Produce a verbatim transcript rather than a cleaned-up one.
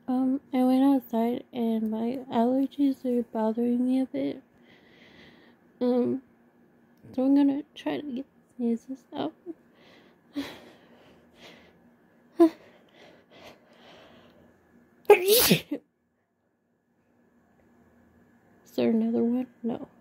Um, I went outside and my allergies are bothering me a bit. Um, so I'm gonna try to get the sneezes out. Is there another one? No.